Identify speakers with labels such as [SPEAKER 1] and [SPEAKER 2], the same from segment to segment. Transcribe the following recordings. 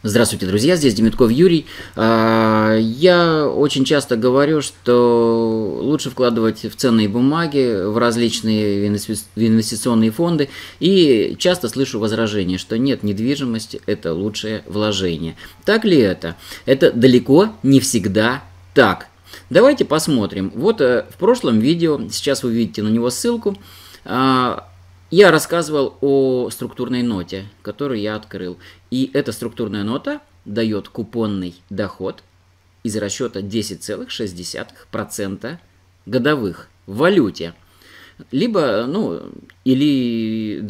[SPEAKER 1] Здравствуйте, друзья, здесь Демитков Юрий. Я очень часто говорю, что лучше вкладывать в ценные бумаги, в различные инвестиционные фонды, и часто слышу возражение, что нет, недвижимость – это лучшее вложение. Так ли это? Это далеко не всегда так. Давайте посмотрим. Вот в прошлом видео, сейчас вы видите на него ссылку, я рассказывал о структурной ноте, которую я открыл. И эта структурная нота дает купонный доход из расчета 10,6% годовых в валюте. Либо, или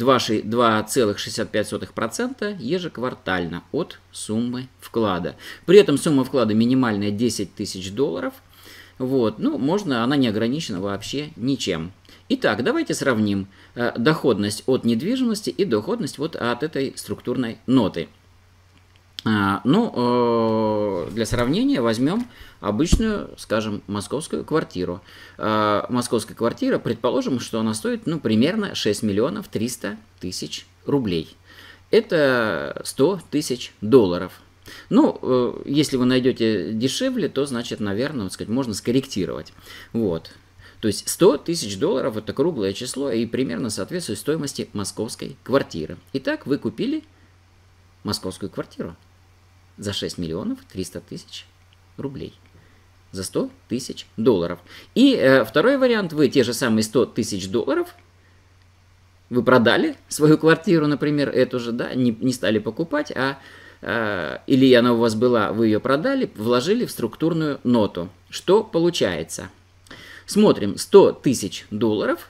[SPEAKER 1] 2,65% ежеквартально от суммы вклада. При этом сумма вклада минимальная 10 тысяч долларов. Она не ограничена вообще ничем. Итак, давайте сравним доходность от недвижимости и доходность вот от этой структурной ноты. Для сравнения возьмем обычную, скажем, московскую квартиру. Московская квартира, предположим, что она стоит примерно 6 миллионов 300 тысяч рублей. Это 100 тысяч долларов. Если вы найдете дешевле, то, значит, наверное, можно скорректировать. То есть 100 тысяч долларов – это круглое число и примерно соответствует стоимости московской квартиры. Итак, вы купили московскую квартиру за 6 миллионов 300 тысяч рублей. За 100 тысяч долларов. И второй вариант – вы те же самые 100 тысяч долларов, вы продали свою квартиру, например, эту же, не стали покупать, или она у вас была, вы ее продали, вложили в структурную ноту. Что получается? Смотрим, 100 тысяч долларов,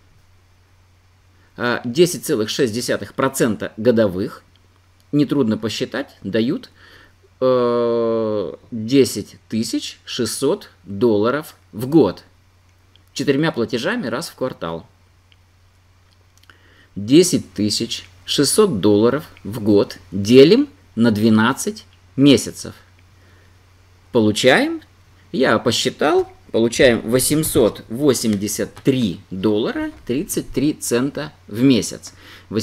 [SPEAKER 1] 10,6% годовых, нетрудно посчитать, дают 10 600 долларов в год. 4 платежами раз в квартал. 10 600 долларов в год делим на 12 месяцев. Получаем, я посчитал, получаем 883 доллара 33 цента в месяц.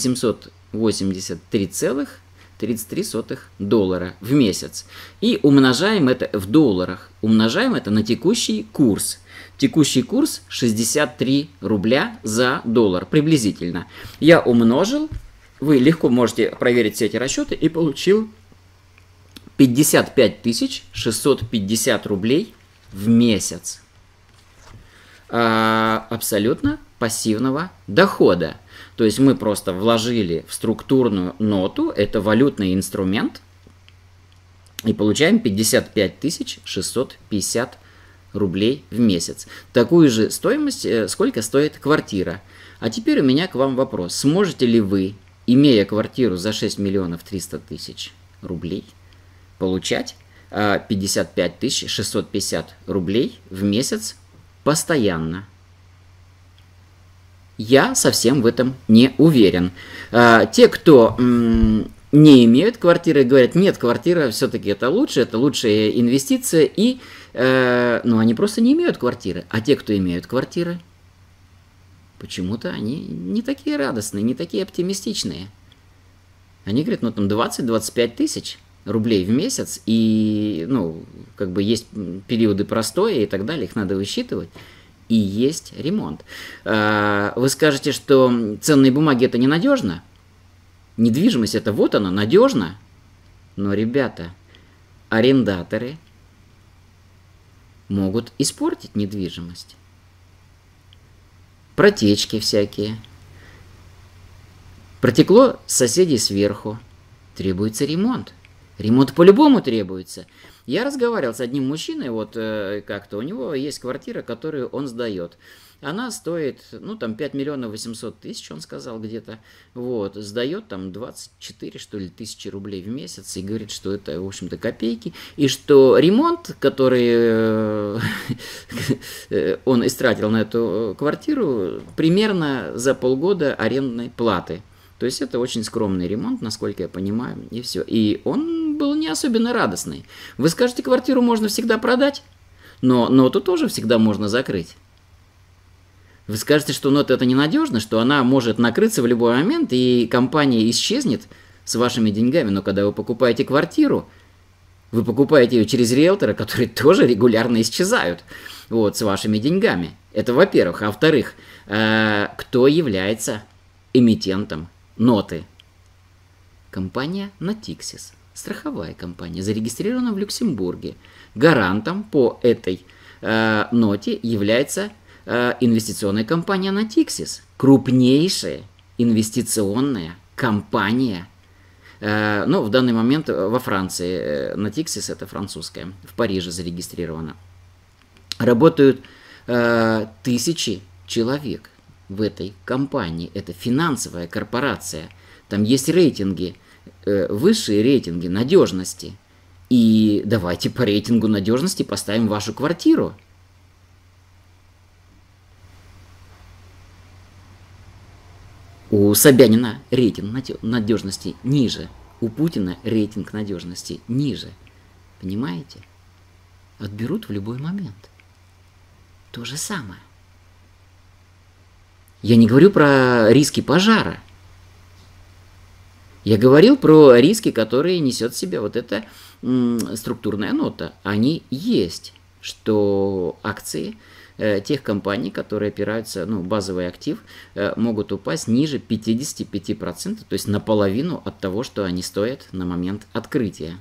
[SPEAKER 1] 883,33 доллара в месяц. И умножаем это в долларах. Умножаем это на текущий курс. Текущий курс 63 рубля за доллар приблизительно. Я умножил. Вы легко можете проверить все эти расчеты и получил 55 650 рублей в месяц абсолютно пассивного дохода. То есть мы просто вложили в структурную ноту, это валютный инструмент, и получаем 55 650 рублей в месяц. Такую же стоимость, сколько стоит квартира. А теперь у меня к вам вопрос. Сможете ли вы, имея квартиру за 6 миллионов 300 тысяч рублей, получать 55 650 рублей в месяц постоянно? Я совсем в этом не уверен. Те, кто не имеют квартиры, говорят, нет, квартира все-таки это лучшая инвестиция, но они просто не имеют квартиры. А те, кто имеют квартиры, почему-то они не такие радостные, не такие оптимистичные. Они говорят, 20-25 тысяч рублей в месяц, и, есть периоды простоя и так далее, их надо высчитывать, и есть ремонт. Вы скажете, что ценные бумаги это ненадежно? Недвижимость это вот она, надежно? Но, ребята, арендаторы могут испортить недвижимость. Протечки всякие. Протекло с соседей сверху. Требуется ремонт. Ремонт по-любому требуется. Я разговаривал с одним мужчиной, как-то у него есть квартира, которую он сдает. Она стоит, 5 миллионов 800 тысяч, он сказал где-то. Сдает 24, что ли, тысячи рублей в месяц и говорит, что это, в общем-то, копейки. И что ремонт, который он истратил на эту квартиру, примерно за полгода арендной платы. То есть это очень скромный ремонт, насколько я понимаю, и все. И он был не особенно радостный. Вы скажете, квартиру можно всегда продать, но ноту тоже всегда можно закрыть. Вы скажете, что нота это ненадежно, что она может накрыться в любой момент, и компания исчезнет с вашими деньгами, но когда вы покупаете квартиру, вы покупаете ее через риэлтора, которые тоже регулярно исчезают вот, с вашими деньгами. Это во-первых. А во-вторых, кто является эмитентом ноты? Компания Natixis, страховая компания, зарегистрирована в Люксембурге. Гарантом по этой ноте является инвестиционная компания Natixis, крупнейшая инвестиционная компания. Но в данный момент во Франции, Natixis это французская, в Париже зарегистрирована. Работают тысячи человек в этой компании. Это финансовая корпорация. Там есть рейтинги, высшие рейтинги надежности. И давайте по рейтингу надежности поставим вашу квартиру. У Собянина рейтинг надежности ниже, у Путина рейтинг надежности ниже. Понимаете? Отберут в любой момент. То же самое. Я не говорю про риски пожара. Я говорил про риски, которые несет в себе вот эта структурная нота. Они есть, что акции тех компаний, которые опираются, базовый актив, могут упасть ниже 55%, то есть наполовину от того, что они стоят на момент открытия.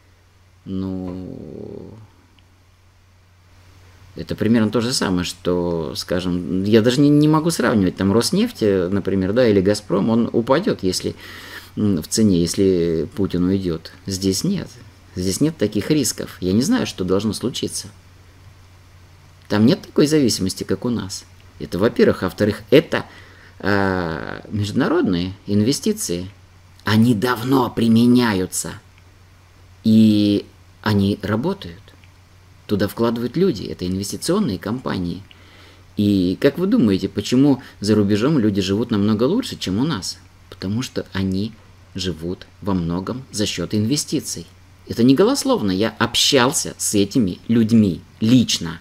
[SPEAKER 1] Это примерно то же самое, что, скажем, я даже не могу сравнивать, там Роснефть, например, да, или Газпром, он упадет, если в цене, если Путин уйдет. Здесь нет. Здесь нет таких рисков. Я не знаю, что должно случиться. Там нет такой зависимости, как у нас. Это, во-первых. А во-вторых, это международные инвестиции. Они давно применяются. И они работают. Туда вкладывают люди. Это инвестиционные компании. И как вы думаете, почему за рубежом люди живут намного лучше, чем у нас? Потому что они живут во многом за счет инвестиций. Это не голословно. Я общался с этими людьми лично.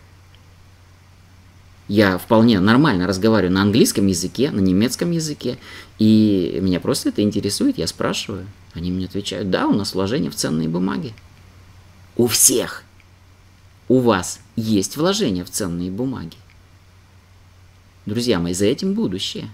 [SPEAKER 1] Я вполне нормально разговариваю на английском языке, на немецком языке. И меня просто это интересует. Я спрашиваю. Они мне отвечают: да, у нас вложения в ценные бумаги. У всех. У вас есть вложения в ценные бумаги. Друзья мои, за этим будущее.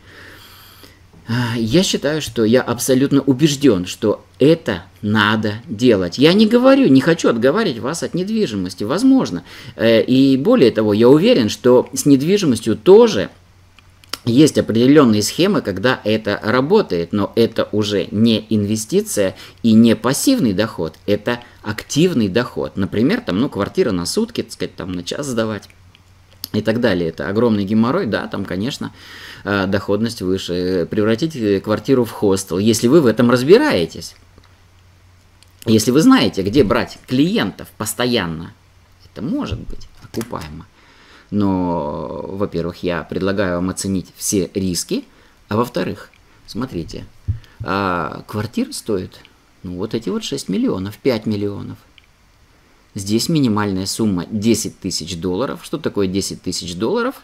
[SPEAKER 1] Я считаю, что я абсолютно убежден, что это надо делать. Я не говорю, не хочу отговаривать вас от недвижимости, возможно. И более того, я уверен, что с недвижимостью тоже есть определенные схемы, когда это работает, но это уже не инвестиция и не пассивный доход, это активный доход. Например, там, квартира на сутки, так сказать, там, на час сдавать. И так далее. Это огромный геморрой, да, там, конечно, доходность выше. Превратить квартиру в хостел, если вы в этом разбираетесь. Если вы знаете, где брать клиентов постоянно, это может быть окупаемо. Но, во-первых, я предлагаю вам оценить все риски, а во-вторых, смотрите, квартира стоит, вот эти вот 6 миллионов, 5 миллионов. Здесь минимальная сумма 10 тысяч долларов. Что такое 10 тысяч долларов?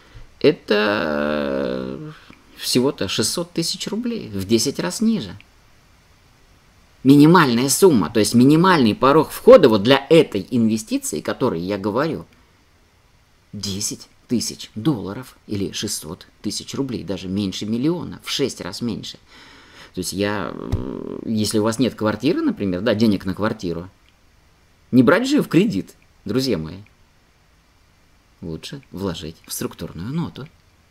[SPEAKER 1] Это всего-то 600 тысяч рублей, в 10 раз ниже. Минимальная сумма, то есть минимальный порог входа вот для этой инвестиции, о которой я говорю, 10 тысяч долларов или 600 тысяч рублей, даже меньше миллиона, в 6 раз меньше. То есть если у вас нет квартиры, например, да, денег на квартиру, не брать же в кредит, друзья мои. Лучше вложить в структурную ноту.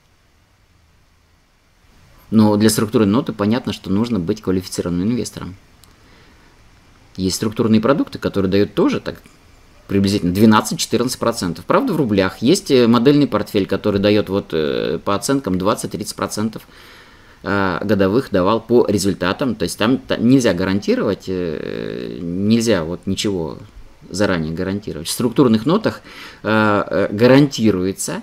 [SPEAKER 1] Но для структурной ноты понятно, что нужно быть квалифицированным инвестором. Есть структурные продукты, которые дают тоже так приблизительно 12-14%. Правда, в рублях. Есть модельный портфель, который дает по оценкам 20-30% годовых давал по результатам. То есть там нельзя гарантировать, нельзя ничего заранее гарантировать. В структурных нотах гарантируется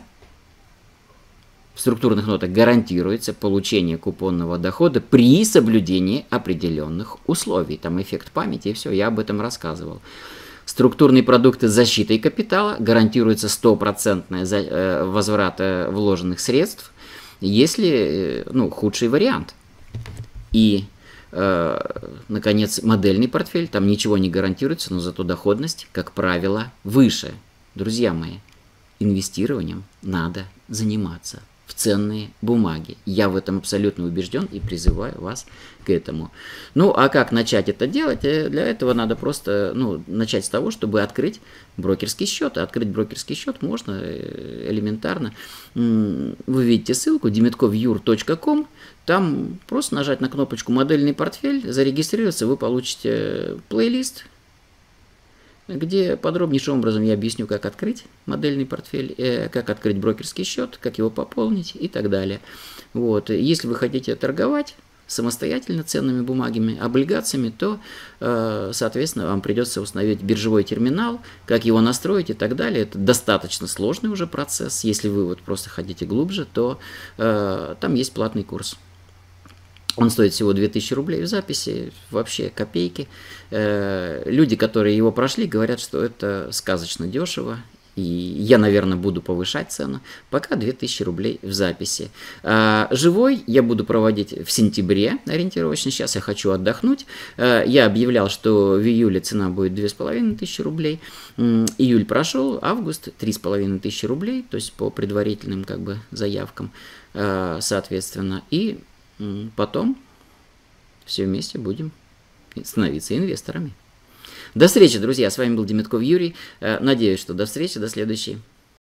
[SPEAKER 1] получение купонного дохода при соблюдении определенных условий. Там эффект памяти и все, я об этом рассказывал. Структурные продукты с защитой капитала гарантируется 100% возврат вложенных средств, если худший вариант. И наконец, модельный портфель. Там ничего не гарантируется, но зато доходность, как правило, выше. Друзья мои, инвестированием надо заниматься в ценные бумаги. Я в этом абсолютно убежден и призываю вас к этому. Ну, а как начать это делать? Для этого надо просто начать с того, чтобы открыть брокерский счет. А открыть брокерский счет можно элементарно. Вы видите ссылку demetkovyur.com. Там просто нажать на кнопочку «Модельный портфель», зарегистрироваться, вы получите плейлист, где подробнейшим образом я объясню, как открыть модельный портфель, как открыть брокерский счет, как его пополнить и так далее. Вот. Если вы хотите торговать самостоятельно ценными бумагами, облигациями, то, соответственно, вам придется установить биржевой терминал, как его настроить и так далее. Это достаточно сложный уже процесс. Если вы вот просто хотите глубже, то там есть платный курс. Он стоит всего 2000 рублей в записи, вообще копейки. Люди, которые его прошли, говорят, что это сказочно дешево. И я, наверное, буду повышать цену. Пока 2000 рублей в записи. Живой я буду проводить в сентябре ориентировочно. Сейчас я хочу отдохнуть. Я объявлял, что в июле цена будет 2500 рублей. Июль прошел, август 3500 рублей. То есть по предварительным заявкам, соответственно. И потом все вместе будем становиться инвесторами. До встречи, друзья. С вами был Деметков Юрий. Надеюсь, что до встречи, до следующей